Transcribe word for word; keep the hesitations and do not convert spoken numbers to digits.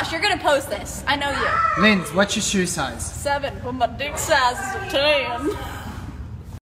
You're gonna post this. I know you. Linz, what's your shoe size? Seven, but my dick size is a ten.